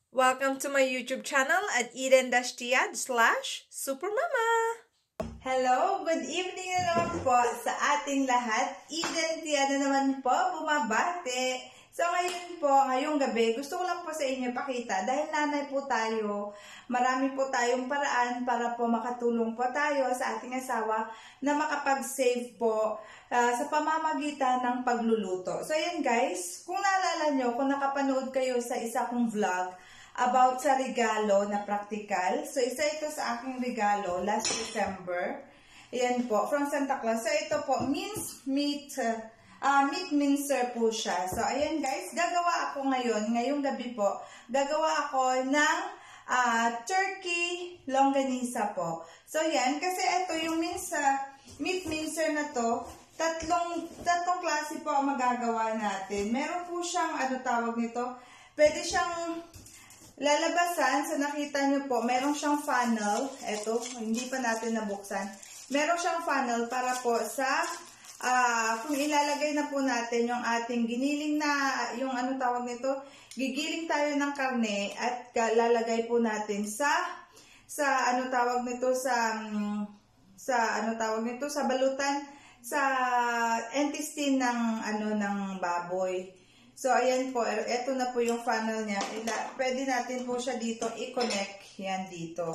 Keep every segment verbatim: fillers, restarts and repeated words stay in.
Welcome to my YouTube channel at Eden Tiad slash Supermama. Hello, good evening na naman po sa ating lahat. Eden Tiad na naman po, bumabate. So ngayon po, ngayong gabi, gusto ko lang po sa inyo pakita, dahil nanay po tayo, marami po tayong paraan para po makatulong po tayo sa ating asawa na makapag-save po uh, sa pamamagitan ng pagluluto. So ayan guys, kung naalala nyo, kung nakapanood kayo sa isa kong vlog about sa regalo na practical, so isa ito sa aking regalo last December, ayan po, from Santa Claus. So ito po, minced meat, uh, Uh, meat mincer po siya. So, ayan guys, gagawa ako ngayon, ngayong gabi po, gagawa ako ng uh, turkey longganisa po. So, yan, kasi ito yung minsa, meat mincer na to, tatlong, tatlong klase po ang magagawa natin. Meron po siyang, ano tawag nito, pwede siyang lalabasan. So, nakita nyo po, meron siyang funnel. Ito, hindi pa natin nabuksan. Meron siyang funnel para po sa Ah, uh, kung ilalagay na po natin yung ating giniling na, yung ano tawag nito, gigiling tayo ng karne at lalagay po natin sa, sa ano tawag nito, sa, um, sa ano tawag nito, sa balutan, sa intestine ng, ano, ng baboy. So, ayan po, eto na po yung funnel niya. Ila, pwede natin po siya dito i-connect, yan dito.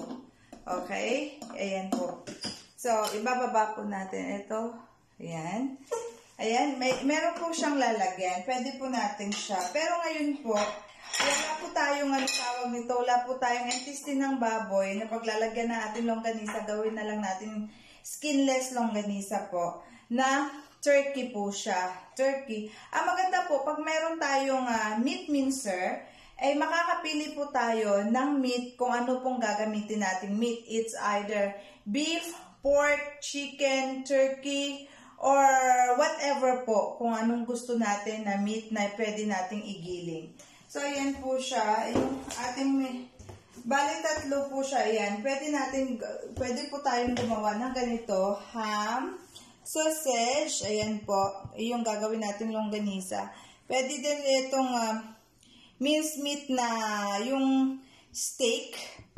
Okay? Ayan po. So, ibababa po natin ito. Ayan. Ayan, may, meron po siyang lalagyan. Pwede po natin siya. Pero ngayon po, wala po tayong, ano tawag nito, wala po tayong intestine ng baboy na paglalagyan natin longganisa, gawin na lang natin skinless longganisa po, na turkey po siya. Turkey. Ang maganda po, pag meron tayong uh, meat mincer, ay makakapili po tayo ng meat kung ano pong gagamitin nating meat. It's either beef, pork, chicken, turkey, or whatever po, kung anong gusto natin na meat na pwede nating igiling. So, ayan po siya. Yung ating, bali tatlo po siya. Ayan. Pwede natin, pwede po tayong gumawa ng ganito. Ham, sausage, ayan po. Yung gagawin natin longganisa. Pwede din itong uh, minced meat na yung steak.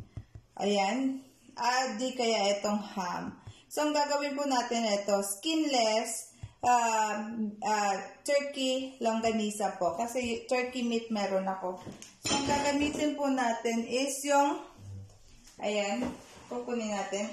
Ayan. Ah, di kaya itong ham. So, ang gagawin po natin ito, skinless uh, uh, turkey longganisa po. Kasi turkey meat meron ako. So, ang gagamitin po natin is yung, ayan, kukunin natin.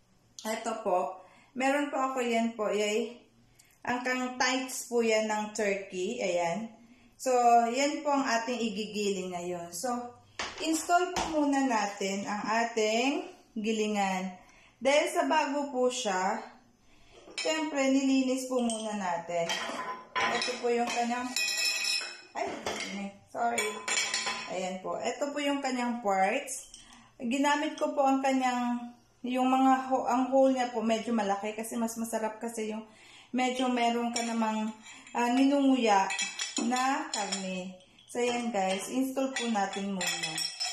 Ito po. Meron po ako yan po. Yay, ang kang tights po yan ng turkey. Ayan. So, yan po ang ating igigiling ngayon. So, install po muna natin ang ating gilingan. Dahil sa bago po siya, siyempre nilinis po muna natin. Ito po yung kanyang, ay, sorry. Ayan po. Ito po yung kanyang parts. Ginamit ko po ang kanyang, yung mga, ang hole niya po medyo malaki kasi mas masarap kasi yung medyo meron ka namang uh, ninunguya na karne. So, ayan guys, install po natin muna.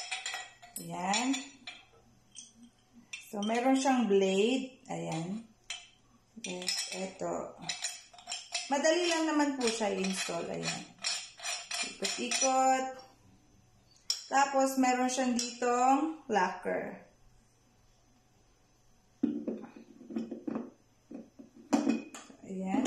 Ayan. So, meron siyang blade. Ayan. Yes, ito. Madali lang naman po siya i-install. Ayan. Ikot-ikot. Tapos, meron siyang ditong locker. Ayan.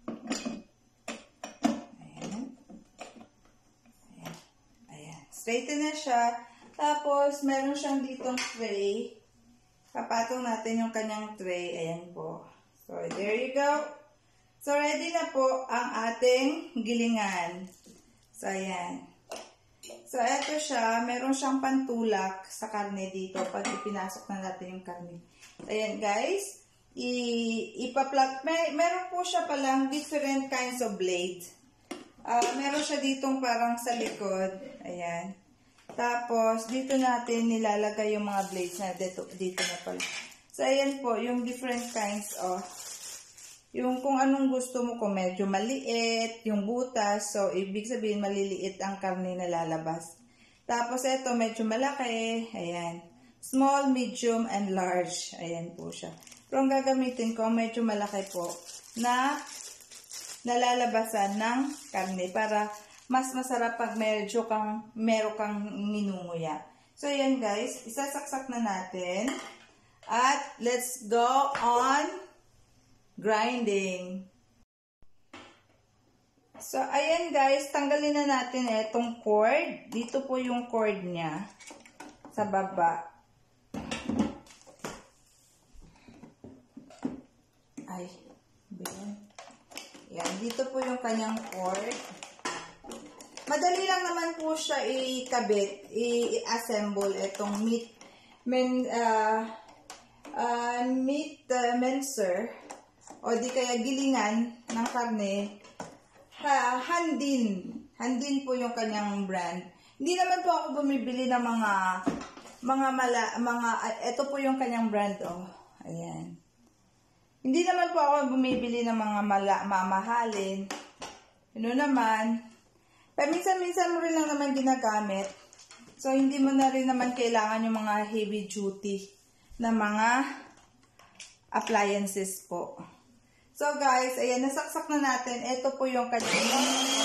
Ayan. Ayan. Ayan. Straighten na siya. Tapos, meron siyang ditong tray. Kapatong natin yung kanyang tray. Ayan po. So, there you go. So, ready na po ang ating gilingan. So, ayan. So, eto siya. Meron siyang pantulak sa karne dito pag ipinasok na natin yung karne. Ayan, guys. I-ipa-plug. May, meron po siya palang different kinds of blades. Uh, meron siya ditong parang sa likod. Ayan. Tapos, dito natin nilalagay yung mga blades na dito, dito na pala. So, ayan po, yung different kinds of, yung kung anong gusto mo, kung medyo maliit, yung butas, so, ibig sabihin, maliliit ang karne na lalabas. Tapos, ito, medyo malaki, ayan. Small, medium, and large, ayan po siya. Pero, ang gagamitin ko, medyo malaki po, na nalalabasan ng karne para mas masarap pag medyo kang, meron kang ninunguya. So, ayan guys, isasaksak na natin. At let's go on grinding. So, ayan guys, tanggalin na natin itong cord. Dito po yung cord niya sa baba. Ay, yan. Yan, dito po yung kanyang cord. Madali lang naman po siya ikabit, i-assemble itong meat, men, uh, uh, meat uh, mincer, o di kaya gilingan ng karne. Ha, Handin. Handin po yung kanyang brand. Hindi naman po ako bumibili ng mga mga mala, mga uh, ito po yung kanyang brand, oh. Ayan. Hindi naman po ako bumibili ng mga mala, mamahalin. Ano naman? Pero minsan-minsan mo rin lang naman ginagamit. So hindi mo na rin naman kailangan yung mga heavy duty na mga appliances po. So guys, ayan, nasaksak na natin. Ito po yung kanyang.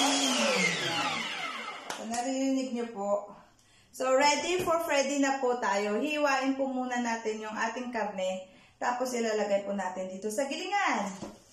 So, naririnig nyo po. So ready for Freddy na po tayo. Hiwain po muna natin yung ating karne. Tapos ilalagay po natin dito sa gilingan.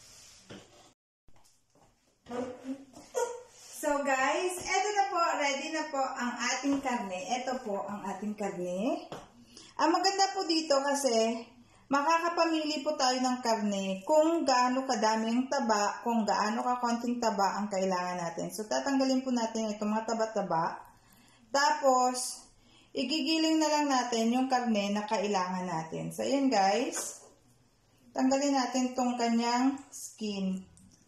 So guys, eto na po. Ready na po ang ating karne. Ito po ang ating karne. Ang maganda po dito kasi makakapamili po tayo ng karne kung gaano kadaming taba, kung gaano kakonting taba ang kailangan natin. So, tatanggalin po natin itong mga taba-taba. Tapos, igigiling na lang natin yung karne na kailangan natin. So, ayan guys. Tanggalin natin itong kanyang skin.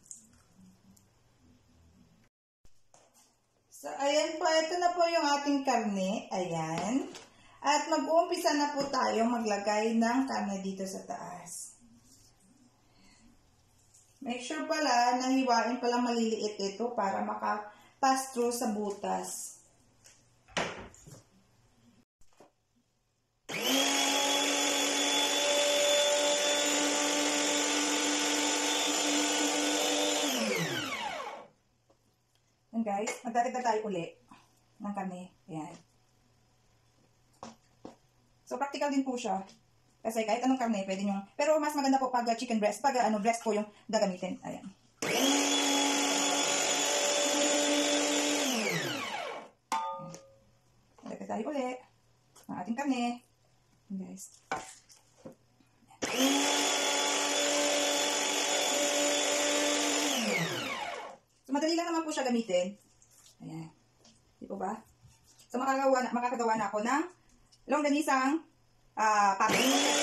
So, ayan po. Ito na po yung ating karne. Ayan. At mag-uumpisa na po tayo maglagay ng karne dito sa taas. Make sure pala na hiwain pala maliliit ito para maka-pass through sa butas. And guys, magdadagdag tayo uli ng karne. Ayan. So, practical din po siya. Kasi kahit anong karne, pwede nyo. Pero mas maganda po pag chicken breast. Pag ano, breast po yung gagamitin. Ayan. Lagay tayo ulit ang ating karne. Ayan, guys. So, madali lang naman po siya gamitin. Ayan. Di po ba? So, makakagawa na, makakagawa na ako ng longganisang uh, pabo.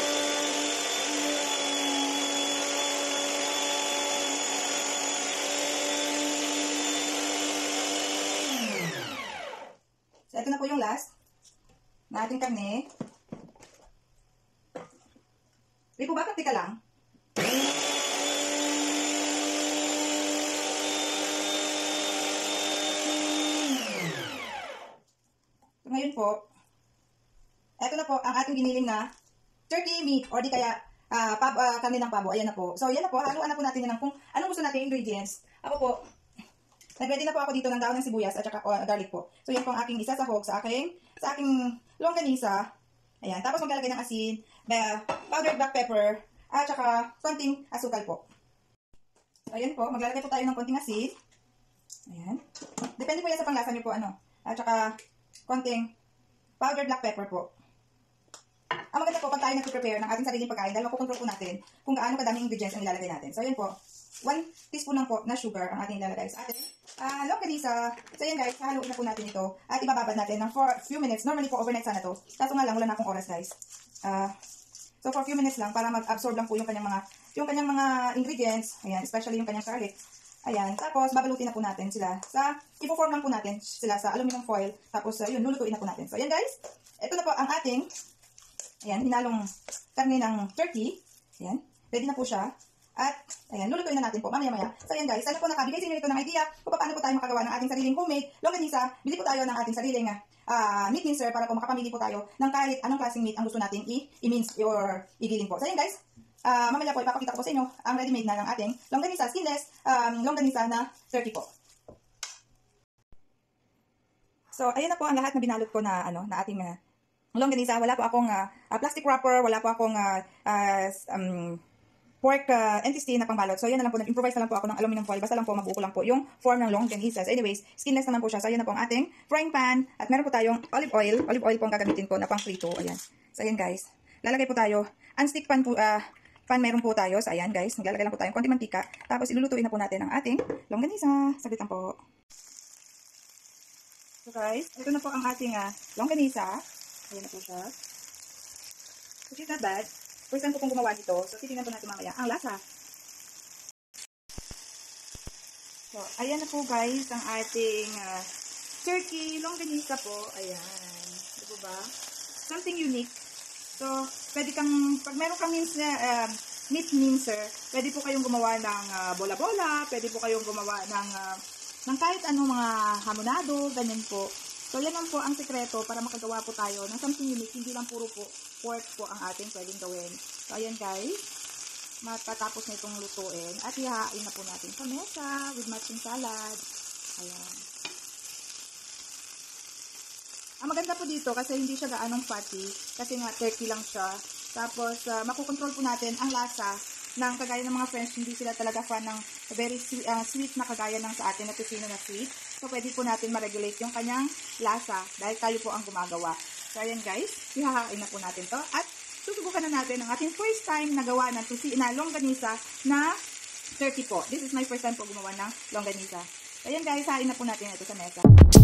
So, ito na po yung last na ating karne. Di po ba? Praktika lang. So, ngayon po, ito na po ang ating giniling na turkey meat or di kaya uh, pab, uh, karne ng pabo. Ayan na po. So, yan na po. Haluan na po natin yan ng kung anong gusto natin ingredients. Ako po, nag-ready na po ako dito ng daon ng sibuyas at saka uh, garlic po. So, yan po ang aking isasahog sa aking, sa aking longganisa. Ayan. Tapos maglalagay ng asin, powdered black pepper, at saka konting asukal po. So, ayan po. Maglalagay po tayo ng konting asin. Ayan. Depende po yan sa panglasa niyo po. Ano. At saka konting powdered black pepper po. Ang maganda po pag tayo nag-prepare ng ating sariling pagkain dahil makukontrol po natin kung gaano kadaming ingredients ang ilalagay natin. So, ayan po. one teaspoon lang po na sugar ang ating ilalagay sa ating uh, longganisa. So, ayan guys. Haluin na po natin ito at ibababad natin ng for a few minutes. Normally po overnight sana to. Kaso nga lang, wala na akong oras guys. Uh, so, for a few minutes lang para mag-absorb lang po yung kanyang mga, yung kanyang mga ingredients. Ayan, especially yung kanyang garlic. Ayan. Tapos, babalutin na po natin sila sa, ipo-form lang po natin sila sa aluminum foil. Tapos, uh, yun, lulutuin na po natin. So, ayan guys. Ito na po ang ating ayan, hinalong karne ng turkey. Ayan, ready na po siya. At, ayan, lulutuin na natin po, mamaya-maya. So, ayan guys, sana po nakabigay sa inyo ito ng idea kung paano po tayo makagawa ng ating sariling homemade longganisa. Bili po tayo ng ating sariling uh, meat mincer para po makapamili po tayo ng kahit anong klaseng meat ang gusto nating i-mince or igilin po. So, ayan guys, uh, mamaya po ipapakita ko po sa inyo ang ready-made na ng ating longganisa, skinless um, longganisa na turkey po. So, ayan na po ang lahat na binalot ko na, ano, na ating uh, longganisa. Wala po akong uh, uh, plastic wrapper, wala po akong uh, uh, um, pork uh, intestine na pangbalot. So, yan na lang po. Nag-improvise na lang po ako ng aluminum foil. Basta lang po, mabuko lang po yung form ng longganisas. Anyways, skinless naman po siya. So, yan na po ang ating frying pan. At meron po tayong olive oil. Olive oil po ang gagamitin ko na pang frito. Ayan. So, ayan guys. Lalagay po tayo. Unstick pan po, uh, pan meron po tayo. So, ayan guys. Naglalagay lang po tayo ng konti mantika. Tapos, ilulutuin na po natin ang ating longganisa. Saglit lang po. So, guys. Ito na po ang ating uh, longganisa. Ayan na po siya. Which is not bad. First time ko pong gumawa dito. So, titignan po natin mamaya ang lasa. So, ayan na po guys ang ating uh, turkey longganisa po. Ayan. Di po ba? Something unique. So, pwede kang, pag meron kang mince na, uh, meat mincer, pwede po kayong gumawa ng uh, bola-bola, pwede po kayong gumawa ng, uh, ng kahit anong mga hamonado, ganyan po. So, yan lang po ang sekreto para makagawa po tayo ng something unique. Hindi lang puro po pork po ang ating pwedeng gawin. So, ayan guys. Matatapos na itong lutuin. At ihahain na po natin sa mesa with matching salad. Ayan. Ang maganda po dito kasi hindi siya gaanong fatty. Kasi nga turkey lang siya. Tapos, uh, makukontrol po natin ang lasa ng kagaya ng mga French. Hindi sila talaga fan ng very sweet, uh, sweet na kagaya ng sa atin na tusino na sweet. So, pwede po natin ma-regulate yung kanyang lasa dahil tayo po ang gumagawa. So, ayan guys. Ihahain na po natin to. At susubukan na natin ang ating first time na gawa ng tusi na longganisa na turkey po. This is my first time po gumawa ng longganisa. So, ayan guys. Hain na po natin ito sa mesa.